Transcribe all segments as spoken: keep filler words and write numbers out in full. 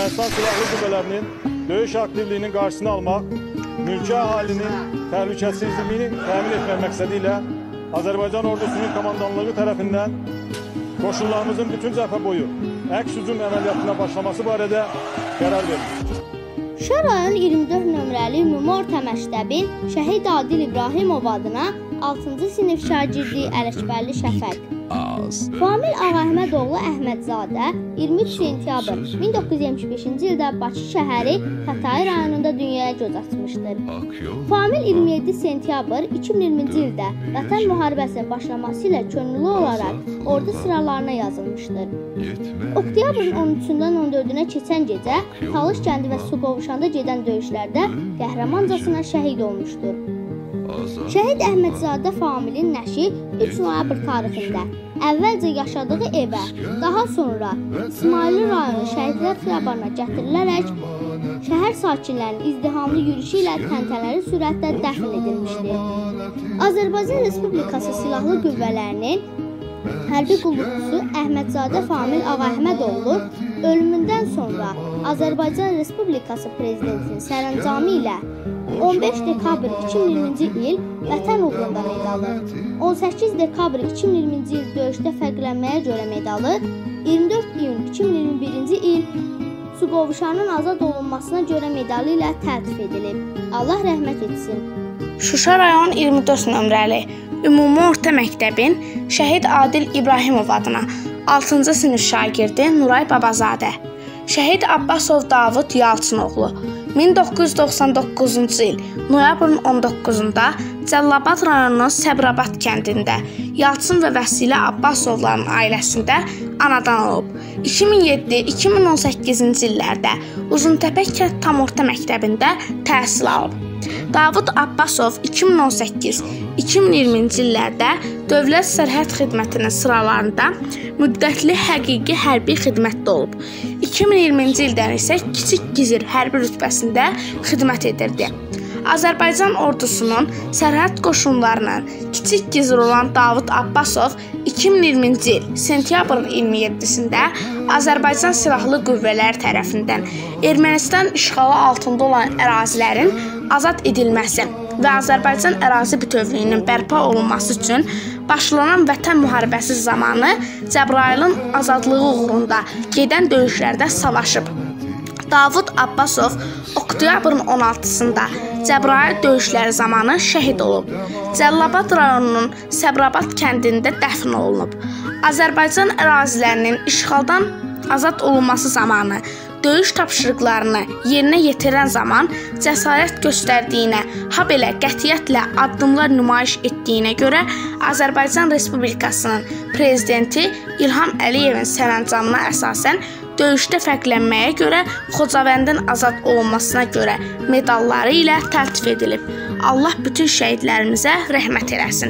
Ermənistan Silahlı Qüvvələrinin döyüş aktivliyinin qarşısını almaq, mülki əhalinin təhlükəsizliyini təmin etmək məqsədi ilə Azərbaycan ordusunun komandanlığı tərəfindən qoşunlarımızın bütün cəbhə boyu əks hücum əməliyyatına başlaması barədə qərar verilmişdir. Şuşa rayon iyirmi dörd nömrəli ümumi orta məktəbin Şəhid Adil İbrahimov adına altıncı sinif şagirdi Ələkbərli Şəfəq. Famil Ağahmədoğlu Əhmədzadə iyirmi üç sentyabr min doqquz yüz yetmiş beşinci ildə Bakı şəhəri Xətai rayonunda dünyaya göz açmışdır. Famil iyirmi yeddi sentyabr iki min iyirminci ildə Vətən müharibəsinin başlaması ilə könüllü olaraq ordu sıralarına yazılmışdır. Oktyabrın on üçündən on dördünə keçən gecə Talış kəndi və Suqovuşanda gedən döyüşlərdə qəhrəmancasına şəhid olmuşdur. Şəhid Əhmədzadə Familin nəşi üç noyabr tarixində əvvəlcə yaşadığı evə, daha sonra İsmailli rayonu Şəhidlər Xiyabanına gətirilərək şəhər sakinlərinin izdihamlı yürüyüşü ilə təntənəli sürətlə dəfn edilmişdir. Azərbaycan Respublikası Silahlı Qüvvələrinin hərbi qulluqçusu Əhmədzadə Famil Ağahmədoğlu ölümündən sonra Azərbaycan Respublikası Prezidentinin sərəncamı ilə on beş dekabr iki min iyirminci il Vətən uğrunda medalı, on səkkiz dekabr iki min iyirminci il döyüşdə fərqlənməyə görə medalı, iyirmi dörd iyun iki min iyirmi birinci il Suqovuşanın azad olunmasına görə medalı ilə təltif edilib. Allah rəhmət etsin. Şuşa rayon iyirmi dörd nömrəli ümumi orta məktəbin Şəhid Adil İbrahimov adına altıncı sinif şagirdi Nuray Babazadə. Şəhid Abbasov Davud Yalçınoğlu min doqquz yüz doxsan doqquzuncu il noyabrın on doqquzunda Cəllabad rayonunun Səbrabad kəndində Yalçın və Vəsilə Abbasovların ailəsində anadan olub. iki min yeddi iki min on səkkizinci illərdə Uzuntəpə kənd tam orta məktəbində təhsil alıb. Davud Abbasov iki min on səkkiz iki min iyirminci illərdə Dövlət Sərhəd Xidmətinin sıralarında müddətli həqiqi hərbi xidmətdə olub. iki min iyirminci ildən isə Kiçik Gizir hərbi rütbəsində xidmət edirdi. Azərbaycan ordusunun sərhəd qoşunlarının Kiçik Gizir olan Davud Abbasov iki min iyirminci il sentyabrın iyirmi yeddisində Azərbaycan Silahlı Qüvvələri tərəfindən Ermənistan işğalı altında olan ərazilərin azad edilməsi və Azərbaycan ərazi bütövlüyünün bərpa olunması üçün başlanan Vətən müharibəsi zamanı Cəbrayılın azadlığı uğrunda gedən döyüşlərdə savaşıb. Davud Abbasov oktyabrın on altısında Cəbrayıl döyüşləri zamanı şəhid olub. Cəllabad rayonunun Səbrabad kəndində dəfn olunub. Azərbaycan ərazilərinin işğaldan azad olunması zamanı döyüş tapşırıqlarını yerinə yetirən zaman cəsarət göstərdiyinə, ha belə qətiyyətlə addımlar nümayiş etdiyinə görə Azərbaycan Respublikasının Prezidenti İlham Əliyevin sərəncamına əsasən döyüşdə fərqlənməyə görə Xocavəndin azad olunmasına görə medalları ilə təltif edilib. Allah bütün şəhidlərimizə rəhmət eləsin.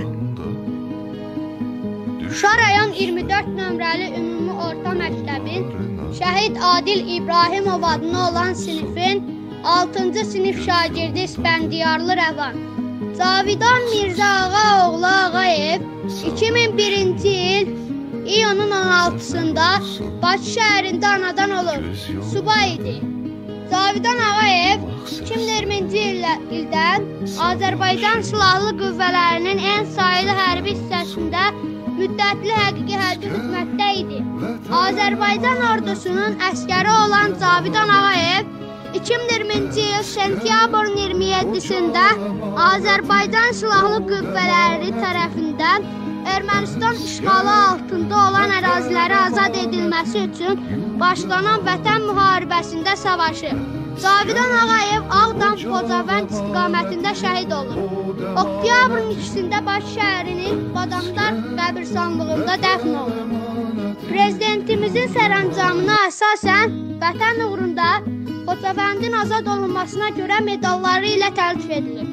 Şuşa rayon iyirmi dörd nömrəli ümumi orta məktəbin Şəhid Adil İbrahimov adına olan sinifin altıncı sinif şagirdi İspəndiyarlı Rəvan. Cavidan Mirzə Ağaoğlu Ağayev iki min birinci il iyunun on altısında Bakı şəhərində anadan olub. Subay idi. Cavidan Ağayev iki min iyirminci ildən Azərbaycan Silahlı Qüvvələrinin ən sayılı hərbi hissəsində müddətli həqiqi hərbi xidmətdə idi. Azərbaycan ordusunun əskəri olan Cavidan Ağayev iki min iyirminci il sentyabrın iyirmi yeddisində Azərbaycan Silahlı Qüvvələri tərəfindən Ermənistan işğalı altında olan əraziləri azad edilməsi üçün başlanan Vətən müharibəsində savaşıb. Cavidan Ağayev Ağdam Xocavənd istiqamətində şəhid olur. Oktyabrın ikisində Bakı şəhərinin Badamdar qəbirstanlığında dəfn olunur. Prezidentimizin sərəncamına əsasən Vətən uğrunda Xocavəndin azad olunmasına görə medalları ilə təltif edilir.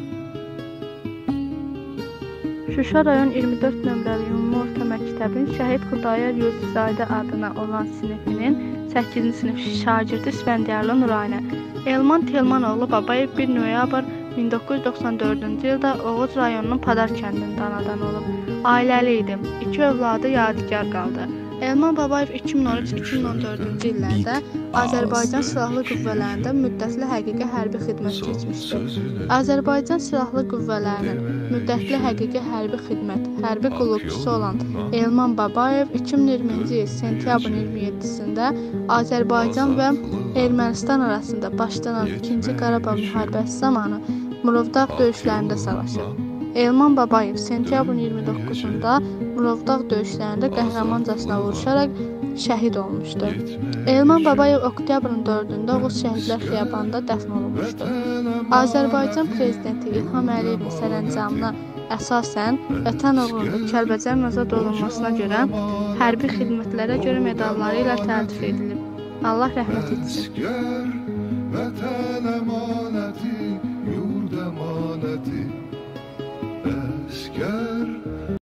Şuşa rayon iyirmi dörd nömrəli ümumi orta məktəbin Şəhid Xudayar Yusufzadə adına olan sinifinin səkkizinci sinif şagirdi İspəndiyarlı Nuraynə. Elman Telmanoğlu Babayev bir noyabr min doqquz yüz doxsan dördüncü ildə Oğuz rayonunun Padar kəndində anadan olub. Ailəli idi. İki övladı yadigar qaldı. Elman Babayev iki min on üç iki min on dördüncü illərdə Azərbaycan Silahlı Qüvvələrində müddətli həqiqi hərbi xidmət keçmişdir. Azərbaycan Silahlı Qüvvələrinin müddətli həqiqi hərbi xidmət hərbi qulluqçusu olan Elman Babayev iki min iyirminci il sentyabrın iyirmi yeddisində Azərbaycan və Ermənistan arasında başlanan ikinci Qarabağ müharibəsi zamanı Murovdağ döyüşlərində savaşır. Elman Babayev sentyabrın iyirmi doqquzunda Murovdağ döyüşlərində qəhrəmancasına vuruşaraq şəhid olmuşdur. Elman Babayev oktyabrın dördündə Oğuz Şəhidlər Xiyabanında dəfn olunmuşdur. Azərbaycan Prezidenti İlham Əliyevin sərəncamına əsasən Vətən uğrunda Kəlbəcərin azad olunmasına görə hərbi xidmətlərə görə medalları ilə təltif edilib. Allah rəhmət etsin. Vətən əmanəti, yurd əmanəti, əskər